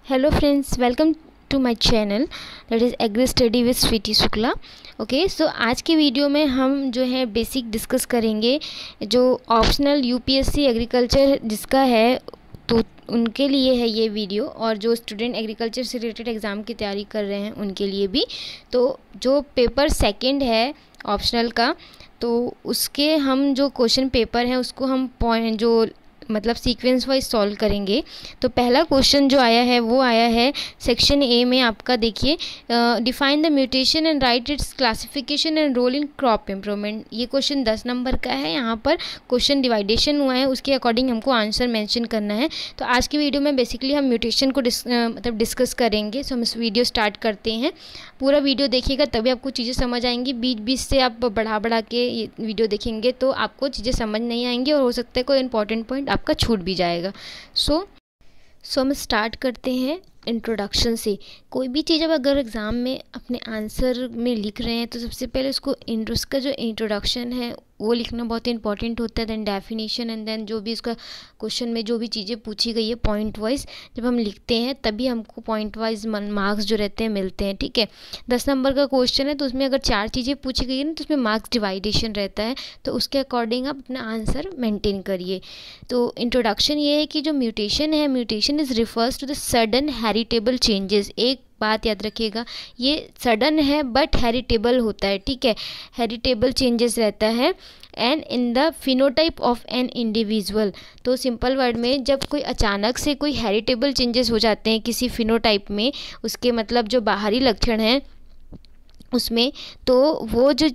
Hello friends, welcome to my channel that is agri study with Sweety Shukla. Okay, so आज की video में हम जो है बेसिक डिस्कस करेंगे। जो ऑप्शनल यूपीएससी एग्रीकल्चर जिसका है तो उनके लिए है ये वीडियो, और जो स्टूडेंट एग्रीकल्चर से रिलेटेड एग्ज़ाम की तैयारी कर रहे हैं उनके लिए भी। तो जो पेपर सेकंड है ऑप्शनल का, तो उसके हम जो क्वेश्चन पेपर हैं उसको हम पॉइंट जो मतलब सीक्वेंस वाइज सॉल्व करेंगे। तो पहला क्वेश्चन जो आया है वो आया है सेक्शन ए में आपका। देखिए, define the mutation and write its classification and role in crop improvement. ये क्वेश्चन 10 नंबर का है। यहाँ पर क्वेश्चन डिवाइडेशन हुआ है, उसके अकॉर्डिंग हमको आंसर मेंशन करना है। तो आज की वीडियो में बेसिकली हम म्यूटेशन को डिस्कस करेंगे। सो हम इस वीडियो स्टार्ट करते हैं। पूरा वीडियो देखिएगा तभी आपको चीज़ें समझ आएंगी। बीच बीच से आप बढ़ा के ये वीडियो देखेंगे तो आपको चीज़ें समझ नहीं आएंगी और हो सकता है कोई इंपॉर्टेंट पॉइंट आपका छूट भी जाएगा। सो हम स्टार्ट करते हैं इंट्रोडक्शन से। कोई भी चीज़ अब अगर एग्ज़ाम में अपने आंसर में लिख रहे हैं तो सबसे पहले उसका जो इंट्रोडक्शन है वो लिखना बहुत इंपॉर्टेंट होता है। देन डेफिनेशन एंड देन जो भी उसका क्वेश्चन में जो भी चीज़ें पूछी गई है पॉइंट वाइज जब हम लिखते हैं तभी हमको पॉइंट वाइज मार्क्स जो रहते हैं मिलते हैं। ठीक है, 10 नंबर का क्वेश्चन है तो उसमें अगर 4 चीज़ें पूछी गई है ना तो उसमें मार्क्स डिवाइडेशन रहता है। तो उसके अकॉर्डिंग आप अपना आंसर मेंटेन करिए। तो इंट्रोडक्शन ये है कि जो म्यूटेशन है, mutation is refers to the sudden heritable changes. एक बात याद रखिएगा, ये सडन है बट हेरिटेबल होता है। ठीक है, हेरिटेबल चेंजेस रहता है and in the phenotype of an individual. तो सिंपल वर्ड में जब कोई अचानक से कोई हेरिटेबल चेंजेस हो जाते हैं किसी फिनोटाइप में, उसके मतलब जो बाहरी लक्षण हैं उसमें, तो वो जो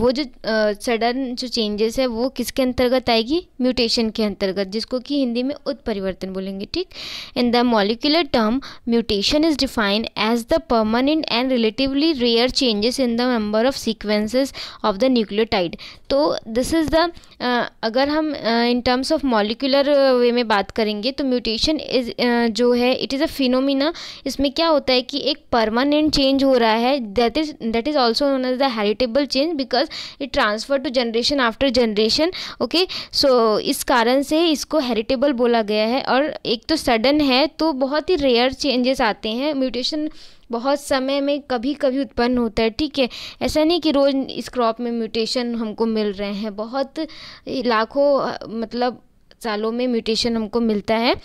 सडन जो चेंजेस है वो किसके अंतर्गत आएगी? म्यूटेशन के अंतर्गत, जिसको कि हिंदी में उत्परिवर्तन बोलेंगे। ठीक, in the molecular term mutation is defined as the permanent and relatively rare changes in the number of sequences of the nucleotide. तो दिस इज़ द अगर हम in terms of molecular way में बात करेंगे तो म्यूटेशन इज जो है it is a phenomena. इसमें क्या होता है कि एक परमानेंट चेंज हो रहा है, that is also known as the heritable change because it transfer to generation after generation. Okay, so इस कारण से इसको हेरिटेबल बोला गया है। और एक तो सडन है तो बहुत ही रेयर चेंजेस आते हैं। म्यूटेशन बहुत समय में कभी कभी उत्पन्न होता है। ठीक है, ऐसा नहीं कि रोज़ इस क्रॉप में म्यूटेशन हमको मिल रहे हैं, बहुत लाखों मतलब सालों में म्यूटेशन हमको मिलता है।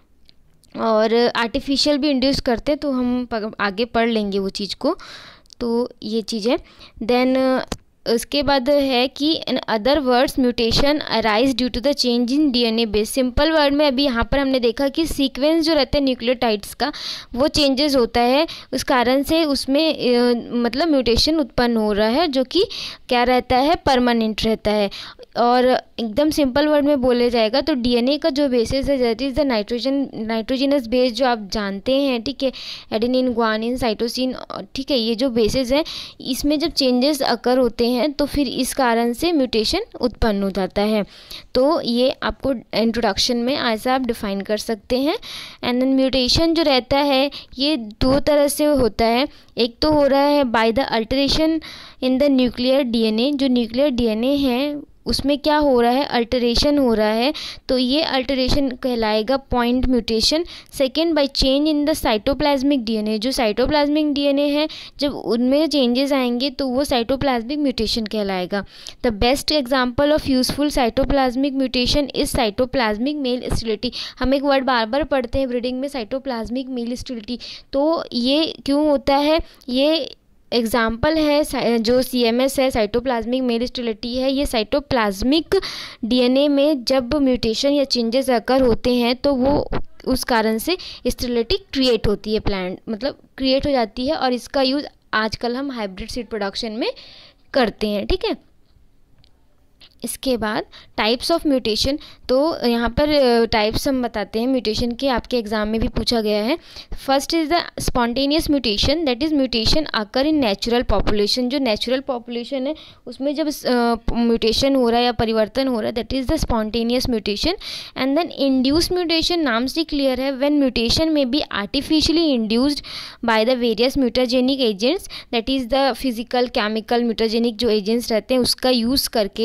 और आर्टिफिशियल भी इंड्यूस करते हैं, तो हम आगे पढ़ लेंगे वो चीज़ को। तो ये चीज़ है। देन उसके बाद है कि in other words mutation arise due to the change in DNA base. Simple word में अभी यहाँ पर हमने देखा कि सीक्वेंस जो रहता है न्यूक्लियोटाइड्स का वो चेंजेस होता है, उस कारण से उसमें मतलब म्यूटेशन उत्पन्न हो रहा है जो कि क्या रहता है? परमानेंट रहता है। और एकदम सिंपल वर्ड में बोले जाएगा तो डीएनए का जो बेसिस है that is the nitrogenous base जो आप जानते हैं। ठीक है, एडेनिन, ग्वानिन, साइटोसिन। ठीक है, ये जो बेसिस है इसमें जब चेंजेस अकर होते हैं तो फिर इस कारण से म्यूटेशन उत्पन्न हो जाता है। तो ये आपको इंट्रोडक्शन में ऐसा आप डिफाइन कर सकते हैं। एंड देन म्यूटेशन जो रहता है ये 2 तरह से होता है। एक तो हो रहा है by the alteration in the nuclear DNA. जो न्यूक्लियर डीएनए है उसमें क्या हो रहा है? अल्टरेशन हो रहा है, तो ये अल्टरेशन कहलाएगा point mutation. Second, by change in the cytoplasmic DNA. जो साइटोप्लाज्मिक डीएनए है जब उनमें चेंजेस आएंगे तो वो साइटोप्लाज्मिक म्यूटेशन कहलाएगा। The best example of useful cytoplasmic mutation is cytoplasmic male sterility. हम एक वर्ड बार बार पढ़ते हैं ब्रीडिंग में, साइटोप्लाज्मिक मेल स्टेरिलिटी। तो ये क्यों होता है? ये एग्जाम्पल है जो CMS है, साइटोप्लाज्मिक मेल स्टेरिलिटी है। ये साइटोप्लाज्मिक डीएनए में जब म्यूटेशन या चेंजेस अकर होते हैं तो वो उस कारण से स्टेरिलिटी क्रिएट होती है, प्लांट मतलब क्रिएट हो जाती है। और इसका यूज़ आजकल हम हाइब्रिड सीड प्रोडक्शन में करते हैं। ठीक है, इसके बाद टाइप्स ऑफ म्यूटेशन। तो यहाँ पर टाइप्स हम बताते हैं म्यूटेशन के, आपके एग्जाम में भी पूछा गया है। First is the spontaneous mutation, that is mutation occur in natural population. जो नेचुरल पॉपुलेशन है उसमें जब म्यूटेशन हो रहा है या परिवर्तन हो रहा है that is the spontaneous mutation. And then induce mutation, नाम से क्लियर है, when mutation may be artificially induced by the various mutagenic agents, that is the physical chemical mutagenic जो एजेंट्स रहते हैं उसका यूज़ करके हम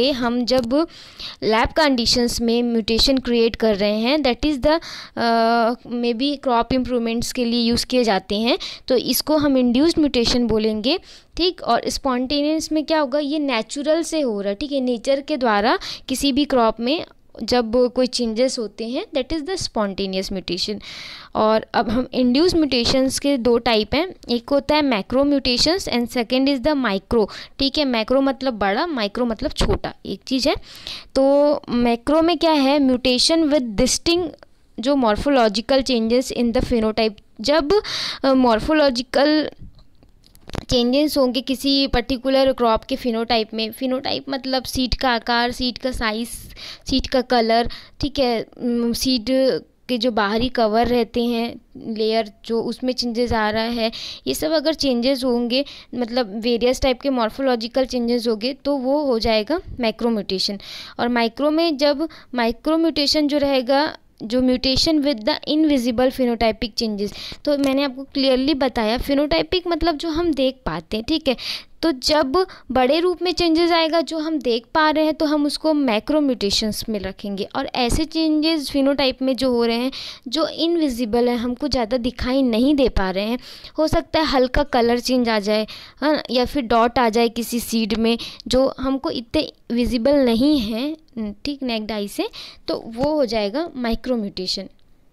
हम जब लैब कंडीशंस में म्यूटेशन क्रिएट कर रहे हैं, that is the may be crop improvements के लिए यूज़ किए जाते हैं, तो इसको हम इंड्यूस्ड म्यूटेशन बोलेंगे, ठीक। और स्पॉन्टेनियस में क्या होगा, ये नेचुरल से हो रहा है, ठीक है, नेचर के द्वारा किसी भी क्रॉप में जब कोई चेंजेस होते हैं, that is the spontaneous mutation. और अब हम इंड्यूस म्यूटेशंस के दो टाइप हैं, एक होता है macro mutations and second is the micro, ठीक है। मैक्रो मतलब बड़ा, माइक्रो मतलब छोटा, एक चीज़ है। तो मैक्रो में क्या है, म्यूटेशन विद डिस्टिंक्ट जो morphological changes in the phenotype, जब मॉर्फोलॉजिकल चेंजेस होंगे किसी पर्टिकुलर क्रॉप के फिनोटाइप में, फिनोटाइप मतलब सीड का आकार, सीड का साइज़, सीड का कलर, ठीक है, सीड के जो बाहरी कवर रहते हैं लेयर, जो उसमें चेंजेस आ रहा है, ये सब अगर चेंजेस होंगे, मतलब वेरियस टाइप के मॉर्फोलॉजिकल चेंजेस होंगे, तो वो हो जाएगा मैक्रो म्यूटेशन। और माइक्रो में जब माइक्रो म्यूटेशन जो रहेगा, जो mutation with the invisible phenotypic changes, तो मैंने आपको क्लियरली बताया फिनोटाइपिक मतलब जो हम देख पाते हैं, ठीक है। तो जब बड़े रूप में चेंजेस आएगा जो हम देख पा रहे हैं, तो हम उसको मैक्रो म्यूटेशंस में रखेंगे। और ऐसे चेंजेस फिनोटाइप में जो हो रहे हैं, जो इनविजिबल है, हमको ज़्यादा दिखाई नहीं दे पा रहे हैं, हो सकता है हल्का कलर चेंज आ जाए, हाँ, या फिर डॉट आ जाए किसी सीड में जो हमको इतने विजिबल नहीं है, ठीक, नेक्ड आई से, तो वो हो जाएगा माइक्रो म्यूटेशन।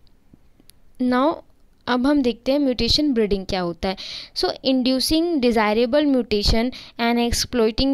नाउ अब हम देखते हैं म्यूटेशन ब्रीडिंग क्या होता है। So inducing desirable mutation and exploiting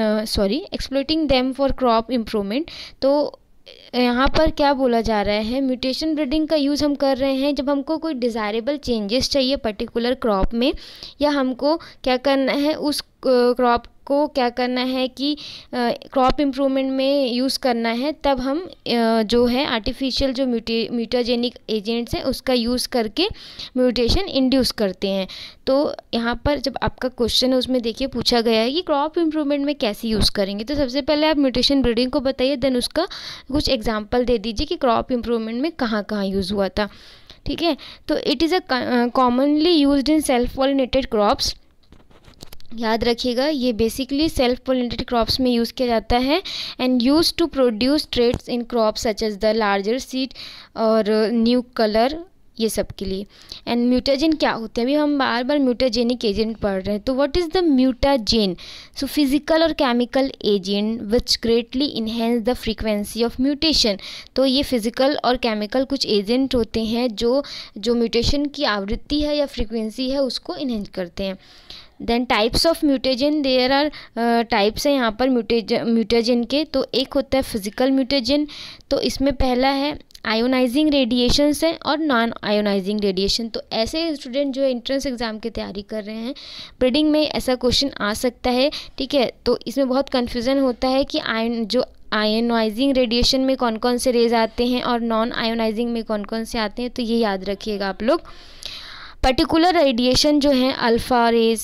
them for crop improvement. तो यहाँ पर क्या बोला जा रहा है, म्यूटेशन ब्रीडिंग का यूज़ हम कर रहे हैं जब हमको कोई डिज़ायरेबल चेंजेस चाहिए पर्टिकुलर क्रॉप में, या हमको क्या करना है, उस क्रॉप को क्या करना है कि क्रॉप इम्प्रूवमेंट में यूज़ करना है, तब हम जो है आर्टिफिशियल जो म्यूटाजेनिक एजेंट्स हैं उसका यूज़ करके म्यूटेशन इंड्यूस करते हैं। तो यहाँ पर जब आपका क्वेश्चन है उसमें देखिए पूछा गया है कि क्रॉप इम्प्रूवमेंट में कैसे यूज़ करेंगे, तो सबसे पहले आप म्यूटेशन ब्रीडिंग को बताइए, देन उसका कुछ एग्जाम्पल दे दीजिए कि क्रॉप इम्प्रूवमेंट में कहाँ कहाँ यूज़ हुआ था, ठीक है। तो it is a commonly used in self pollinated crops, याद रखिएगा ये बेसिकली सेल्फ पॉलिनेटेड क्रॉप्स में यूज़ किया जाता है, and use to produce traits in crops such as the larger seed और न्यू कलर, ये सब के लिए। एंड म्यूटाजेन क्या होते हैं, अभी हम बार बार म्यूटाजेनिक एजेंट पढ़ रहे हैं, तो what is the mutagen? So physical और chemical agent which greatly enhance the frequency of mutation. तो ये फिजिकल और केमिकल कुछ एजेंट होते हैं जो म्यूटेशन की आवृत्ति है या फ्रीक्वेंसी है उसको इन्हेंस करते हैं। Then types of mutagen, there are types हैं यहाँ पर म्यूटेजन के। तो एक होता है फिजिकल म्यूटेजन, तो इसमें पहला है आयोनाइजिंग रेडिएशन है और नॉन आयोनाइजिंग रेडिएशन। तो ऐसे स्टूडेंट जो एंट्रेंस एग्जाम की तैयारी कर रहे हैं, ब्रीडिंग में ऐसा क्वेश्चन आ सकता है, ठीक है। तो इसमें बहुत कन्फ्यूज़न होता है कि आयोनाइजिंग रेडिएशन में कौन कौन से रेज आते हैं और नॉन आयोनाइजिंग में कौन कौन से आते हैं, तो ये याद रखिएगा आप लोग। पर्टिकुलर रेडिएशन जो है alpha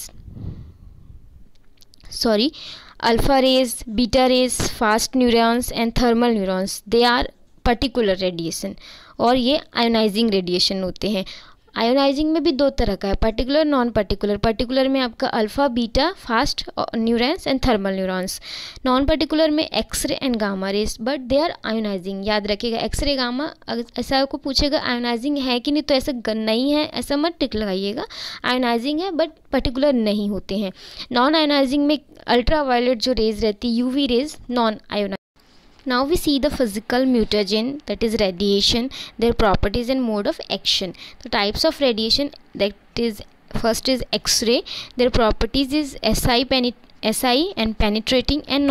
rays, beta rays, fast neurons and thermal neurons, they are particular radiation, और ये आयोनाइजिंग रेडिएशन होते हैं। आयोनाइजिंग में भी दो तरह का है, पर्टिकुलर, नॉन पर्टिकुलर। पर्टिकुलर में आपका alpha, beta, fast neurons and thermal neurons. Non particular में X ray and gamma rays, but they are ionising. याद रखिएगा एक्सरे गामा, ऐसा आपको पूछेगा आयोनाइजिंग है कि नहीं, तो ऐसा नहीं है ऐसा मत टिक लगाइएगा, आयोनाइजिंग है बट पर्टिकुलर नहीं होते हैं। नॉन आयोनाइजिंग में अल्ट्रा वायलेट जो रेज रहती है, UV rays, non ionising. Now we see the physical mutagen, that is radiation, their properties and mode of action. The types of radiation, that is first is X-ray. Their properties is SI and penetrating and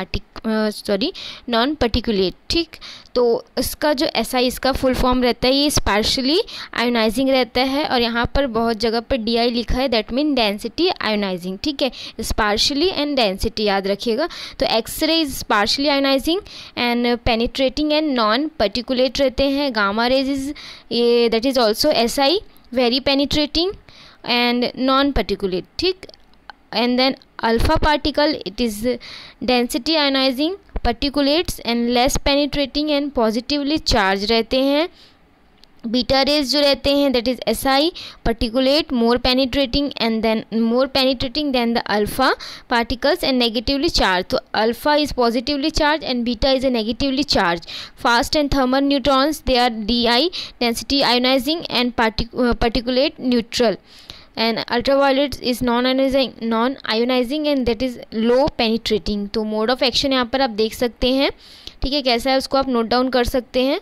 non particulate, ठीक। तो इसका जो SI इसका full form रहता है, ये स्पार्शली ionizing रहता है, और यहाँ पर बहुत जगह पर DI लिखा है, दैट मीन डेंसिटी आयोनाइजिंग, ठीक है। स्पार्शली एंड डेंसिटी याद रखिएगा। तो X ray is sparsely ionising and penetrating and non particulate रहते हैं। गामा रेज इज ये that is also SI, very penetrating and non particulate, ठीक। And then alpha particle, it is density ionising, particulates and less penetrating and positively charge रहते हैं। Beta rays जो रहते हैं that is SI particulate more penetrating than the alpha particles and negatively charged. तो alpha is positively charged and beta is a negatively charged. Fast and thermal neutrons, they are DI density ionizing and particulate neutral. And ultraviolet is non-ionizing and that is low penetrating. तो mode of action यहाँ पर आप देख सकते हैं, ठीक है, कैसा है उसको आप नोट डाउन कर सकते हैं.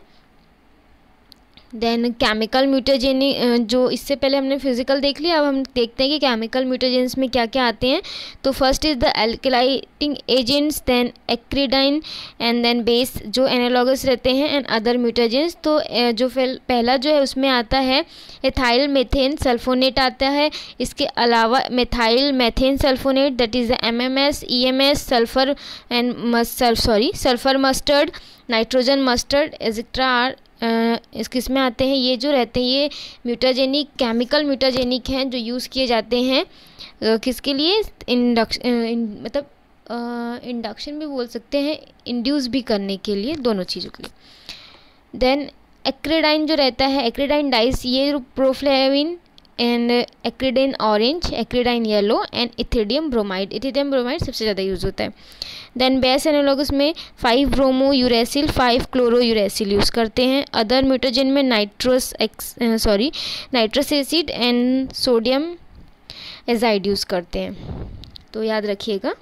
देन केमिकल म्यूटाजेनिक, जो इससे पहले हमने फिजिकल देख लिया, अब हम देखते हैं कि केमिकल म्यूटाजेंस में क्या क्या आते हैं. तो first is the alkylating agents, then acridine and then base जो एनालॉगस रहते हैं एंड अदर म्यूटाजेंस. तो जो पहला जो है उसमें आता है एथाइल मेथेन सल्फोनेट आता है. इसके अलावा methyl methane sulphonate that is the MMS, EMS, sulphur mustard, nitrogen mustard etcetera are इस किस्में आते हैं. ये जो रहते हैं ये म्यूटाजेनिक, केमिकल म्यूटाजेनिक हैं जो यूज़ किए जाते हैं किसके लिए, इंडक्शन भी बोल सकते हैं, इंड्यूस भी करने के लिए, दोनों चीज़ों के लिए. देन एक्रिडाइन जो रहता है, एक्रिडाइन डाइस, ये proflavine and acridine orange, acridine yellow and ethidium bromide. Ethidium bromide सबसे ज़्यादा यूज़ होता है. देन बेस एनालॉगस में 5 bromo uracil, 5 chloro uracil use करते हैं. अदर म्यूटाजेन में nitrous acid and sodium azide use करते हैं, तो याद रखिएगा.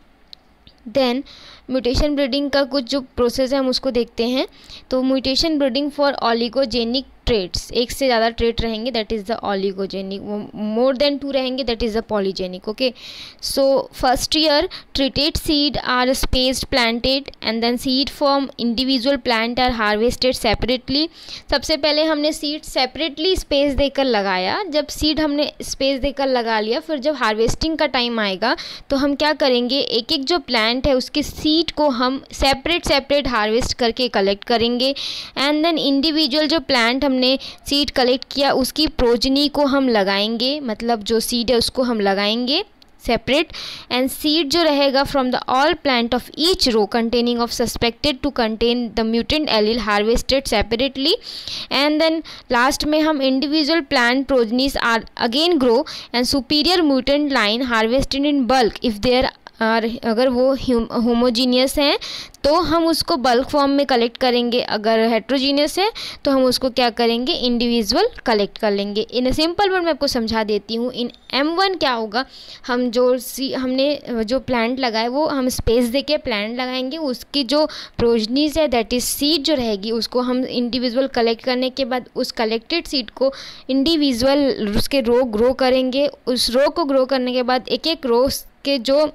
देन म्यूटेशन ब्रीडिंग का कुछ जो प्रोसेस है हम उसको देखते हैं. तो mutation breeding for oligogenic traits, एक से ज़्यादा ट्रेट रहेंगे that is the oligogenic, more than 2 रहेंगे that is the polygenic. Okay, so first year treated seed are spaced planted and then seed from individual plant are harvested separately. सबसे पहले हमने seed separately space देकर लगाया. जब seed हमने space देकर लगा लिया, फिर जब हार्वेस्टिंग का टाइम आएगा तो हम क्या करेंगे, एक एक जो प्लांट है उसके सीड को हम सेपरेट हार्वेस्ट करके कलेक्ट करेंगे. एंड देन इंडिविजुअल जो प्लांट हमने सीड कलेक्ट किया उसकी प्रोजनी को हम लगाएंगे, मतलब जो सीड है उसको हम लगाएंगे सेपरेट. एंड सीड जो रहेगा from the all plant of each row containing of suspected to contain the mutant allele harvested separately. And then last में हम individual plant progenies are again grow and superior mutant line harvested in bulk if there और अगर वो homogeneous हैं तो हम उसको bulk form में कलेक्ट करेंगे, अगर हेट्रोजीनियस है तो हम उसको क्या करेंगे, इंडिविजुअल कलेक्ट कर लेंगे. इन सिंपल वर्ड मैं आपको समझा देती हूँ. इन M1 क्या होगा, हम हमने जो प्लांट लगाए वो हम स्पेस देके प्लांट लगाएंगे, उसकी जो प्रोजनीज है दैट इज सीड जो रहेगी उसको हम इंडिविजुअल कलेक्ट करने के बाद उस कलेक्टेड सीड को इंडिविजुअल उसके रो ग्रो करेंगे. उस रो को ग्रो करने के बाद एक एक रो के जो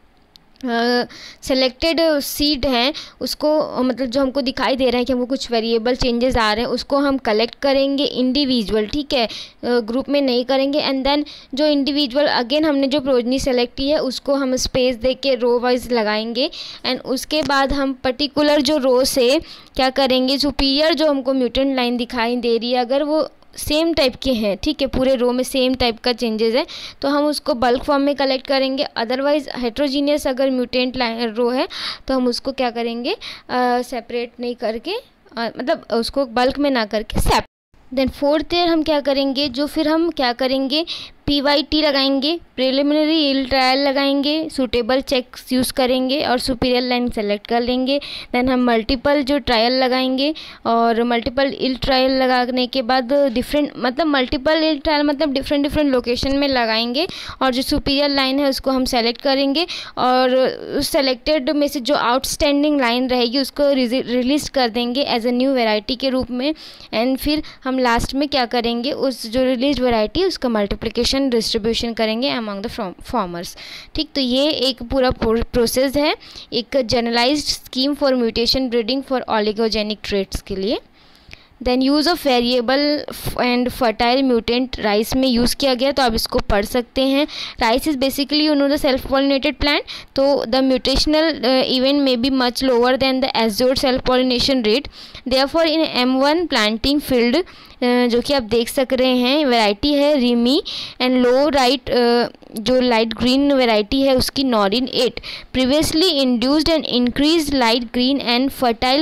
सेलेक्टेड सीड हैं उसको, मतलब जो हमको दिखाई दे रहा है कि हमको कुछ वेरिएबल चेंजेस आ रहे हैं, उसको हम कलेक्ट करेंगे इंडिविजुअल, ठीक है, ग्रुप में नहीं करेंगे. एंड देन जो इंडिविजुअल अगेन हमने जो प्रोजनी सेलेक्ट की है उसको हम स्पेस दे के रो वाइज लगाएंगे. एंड उसके बाद हम पर्टिकुलर जो रो से क्या करेंगे, सुपीरियर जो हमको म्यूटेंट लाइन दिखाई दे रही है अगर वो सेम टाइप के हैं, ठीक है, पूरे रो में सेम टाइप का चेंजेस है तो हम उसको बल्क फॉर्म में कलेक्ट करेंगे. अदरवाइज हेट्रोजीनियस अगर म्यूटेंट रो है तो हम उसको क्या करेंगे, सेपरेट नहीं करके, मतलब उसको बल्क में ना करके सेपरेट. देन फोर्थ ईयर हम क्या करेंगे, जो फिर हम क्या करेंगे, PYT लगाएंगे, प्रिलिमिनरी यील्ड ट्रायल लगाएंगे, सूटेबल चेक्स यूज़ करेंगे और सुपीरियर लाइन सेलेक्ट कर लेंगे. देन हम मल्टीपल जो ट्रायल लगाएंगे और मल्टीपल यील्ड ट्रायल लगाने के बाद मल्टीपल यील्ड ट्रायल मतलब डिफरेंट लोकेशन में लगाएंगे और जो सुपीरियर लाइन है उसको हम सेलेक्ट करेंगे और उस सेलेक्टेड में से जो आउटस्टैंडिंग लाइन रहेगी उसको रिलीज कर देंगे एज अ न्यू वेराइटी के रूप में. एंड फिर हम लास्ट में क्या करेंगे, उस जो रिलीज वेराइटी उसका मल्टीप्लिकेशन डिस्ट्रीब्यूशन करेंगे अमंग द फार्मर्स. ठीक, तो ये एक पूरा प्रोसेस है, एक generalised scheme for mutation breeding for oligogenic traits के लिए. Then use of variable and fertile mutant rice में यूज़ किया गया, तो आप इसको पढ़ सकते हैं. Rice is basically the self pollinated plant, तो the mutational event may be much lower than the assured self pollination rate. Therefore in M1 planting field जो कि आप देख सक रहे हैं वैरायटी है रिमी एंड लो राइट, जो लाइट ग्रीन वैरायटी है उसकी Norin 8 previously induced and increase light green and fertile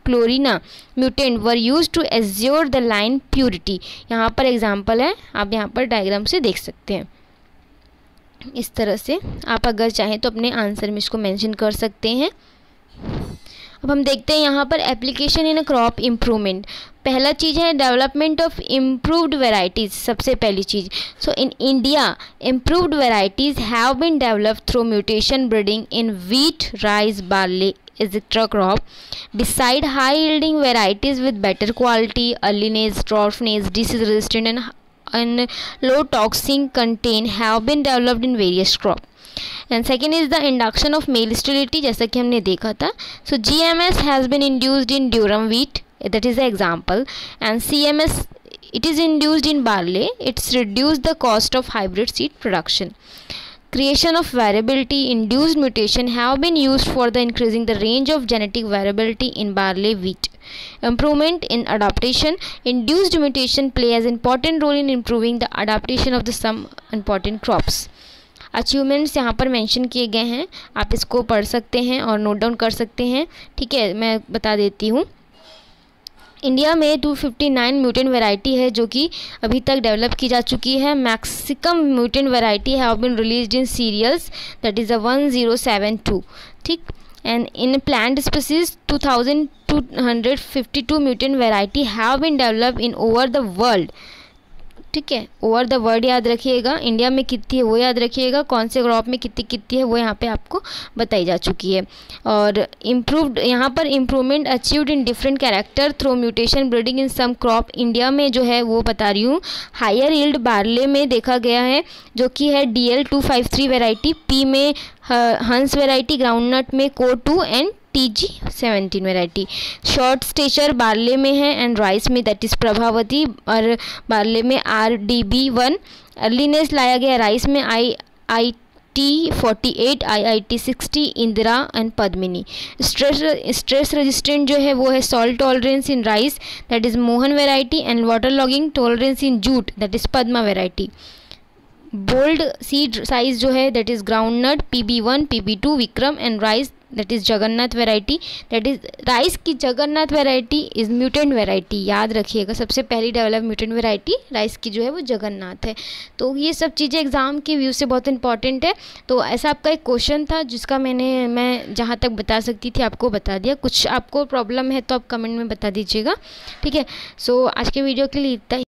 chlorina mutant were use to assure the line purity. यहाँ पर एग्जाम्पल है, आप यहाँ पर डायग्राम से देख सकते हैं। इस तरह से आप अगर चाहें तो अपने आंसर में इसको मेंशन कर सकते हैं। अब हम देखते हैं यहाँ पर एप्लीकेशन इन क्रॉप इम्प्रूवमेंट। पहला चीज़ है डेवलपमेंट ऑफ इम्प्रूव्ड वेराइटीज़, सबसे पहली चीज़। So in India improved varieties have been developed through mutation breeding in wheat, rice, barley etc. crop. Beside high yielding varieties with better quality, earliness, dwarfness, disease resistant and low toxin content have been developed in various crop. And second is the induction of male sterility, जैसा कि हमने देखा था. So GMS has been induced in durum wheat, that is the example, and CMS it is induced in barley. It's reduced the cost of hybrid seed production. Creation of variability, induced mutation have been used for the increasing the range of genetic variability in barley, wheat. Improvement in adaptation, induced mutation play as important role in improving the adaptation of the some important crops. Achievements यहाँ पर mention किए गए हैं, आप इसको पढ़ सकते हैं और नोट डाउन कर सकते हैं. ठीक है, मैं बता देती हूँ. इंडिया में 259 म्यूटेंट वैरायटी है जो कि अभी तक डेवलप की जा चुकी है. Maximum mutant variety have been released in cereals, that is 1072. ठीक, and in plant species 2252 mutant variety have been develop in over the world. ठीक है, ओवर द वर्ल्ड याद रखिएगा, इंडिया में कितनी है वो याद रखिएगा, कौन से क्रॉप में कितनी कितनी है वो यहाँ पे आपको बताई जा चुकी है. और इम्प्रूव्ड, यहाँ पर improvement achieved in different character through mutation breeding in some crop. India में जो है वो बता रही हूँ, हायर यील्ड बार्ले में देखा गया है जो कि है DL253 वेराइटी, पी में हंस वेराइटी, ग्राउंडनट में CO2 एंड TG17 variety. Short stature barley में है एंड राइस में दैट इज़ प्रभावती, और बार्ले में RDB1. अर्लीनेस लाया गया राइस में IIT48, IIT60, Indira and Padmini. Stress resistant जो है वो है salt tolerance in rice that is Mohan variety, and water logging tolerance in jute that is Padma variety. Bold seed size जो है that is groundnut PB1, PB2 Vikram, and rice that is Jagannath variety. That is rice की Jagannath variety is mutant variety, याद रखिएगा. सबसे पहली develop mutant variety rice की जो है वो जगन्नाथ है. तो ये सब चीज़ें एग्ज़ाम के व्यू से बहुत इंपॉर्टेंट है. तो ऐसा आपका एक क्वेश्चन था जिसका मैं जहाँ तक बता सकती थी आपको बता दिया. कुछ आपको प्रॉब्लम है तो आप कमेंट में बता दीजिएगा. ठीक है, सो आज के वीडियो के लिए इतना ही.